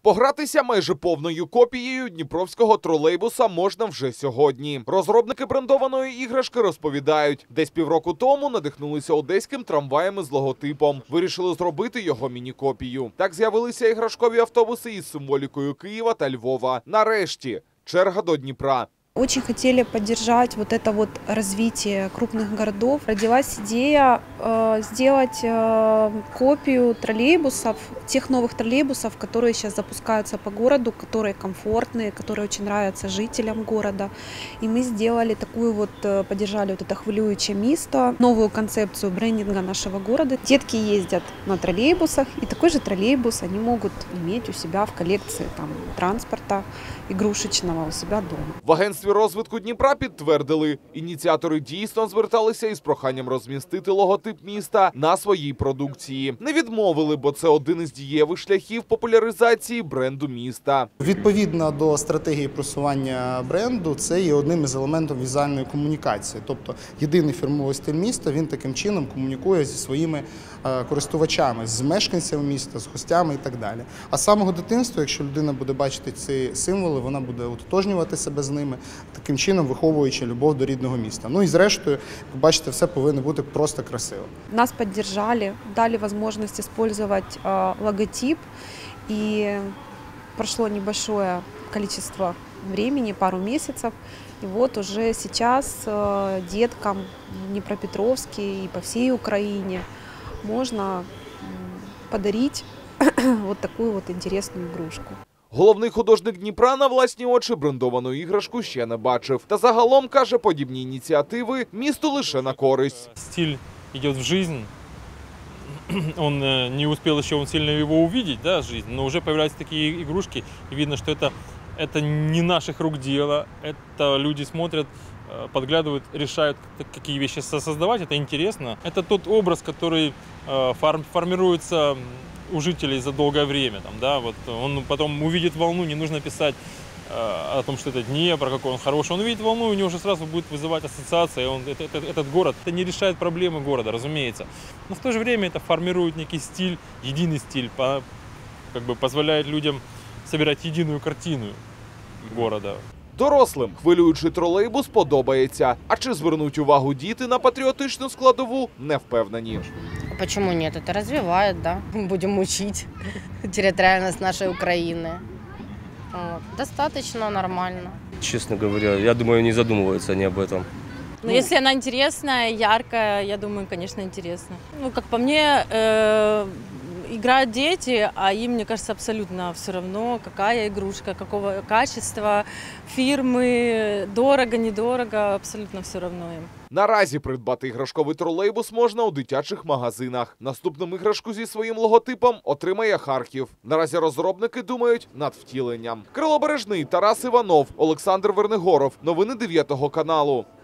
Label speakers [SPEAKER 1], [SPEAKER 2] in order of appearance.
[SPEAKER 1] Погратися майже повною копією дніпровського тролейбуса можна вже сьогодні. Розробники брендованої іграшки розповідають, десь півроку тому надихнулися одеським трамваєм з логотипом. Вирішили зробити його міні-копію. Так з'явилися іграшкові автобуси із символікою Києва та Львова. Нарешті черга до Дніпра.
[SPEAKER 2] Очень хотели поддержать вот это вот развитие крупных городов. Родилась идея сделать копию троллейбусов, тех новых троллейбусов, которые сейчас запускаются по городу, которые комфортные, которые очень нравятся жителям города. И мы сделали такую вот, поддержали вот это хвилююче місто, новую концепцию брендинга нашего города. Детки ездят на троллейбусах, и такой же троллейбус они могут иметь у себя в коллекции там, транспорта игрушечного у себя дома.
[SPEAKER 1] В агентстві розвитку Дніпра підтвердили, ініціатори дійсно зверталися із проханням розмістити логотип міста на своїй продукції. Не відмовили, бо це один із дієвих шляхів популяризації бренду міста.
[SPEAKER 3] Відповідно до стратегії просування бренду, це є одним із елементів візуальної комунікації. Тобто єдиний фірмовий стиль міста, він таким чином комунікує зі своїми користувачами, з мешканцями міста, з гостями і так далі. А з самого дитинства, якщо людина буде бачити ці символи, вона буде ототожнювати себе з ними, таким чином виховуючи любов до рідного міста. Ну і зрештою, ви бачите, все повинно бути просто красиво.
[SPEAKER 2] Нас поддержали, дали возможность использовать логотип, и прошло небольшое количество времени, пару месяцев, и вот уже сейчас деткам в Днепропетровске и по всей Украине можно подарить вот такую вот интересную игрушку.
[SPEAKER 1] Головний художник Дніпра на власні очі брендовану іграшку ще не бачив. Та загалом, каже, подібні ініціативи місту лише на користь.
[SPEAKER 4] Стиль йде в життя. Он не успел еще сильно его увидеть, да, жизнь, но уже появляются такие игрушки, и видно, что это не наших рук дело, это люди смотрят, подглядывают, решают, какие вещи создавать, это интересно. Это тот образ, который формируется у жителей за долгое время. Там, да, вот он потом увидит волну, не нужно писать о том, что это Днепр, какой он хороший. Он увидит волну, и у него уже сразу будет вызывать ассоциации. Этот город, это не решает проблемы города, разумеется. Но в то же время это формирует некий стиль, единый стиль, как бы позволяет людям собирать единую картину города.
[SPEAKER 1] Дорослим хвилюючий тролейбус подобається. А чи звернуть увагу діти на патріотичну складову, не впевнені.
[SPEAKER 5] Почему нет? Это развивает, да. Будем учить территориальность нашей Украины. Вот. Достаточно нормально.
[SPEAKER 6] Честно говоря, я думаю, не задумываются они об этом.
[SPEAKER 7] Ну, если она интересная, яркая, я думаю, конечно, интересно. Ну, как по мне, играют дети, а им, мне кажется, абсолютно все равно, какая игрушка, какого качества, фирмы, дорого, недорого, абсолютно все равно им.
[SPEAKER 1] Наразі придбати іграшковий тролейбус можна у дитячих магазинах. Наступним іграшку зі своїм логотипом отримає Харків. Наразі розробники думають над втіленням. Кирило Бережний, Тарас Іванов, Олександр Вернигоров. Новини 9 каналу.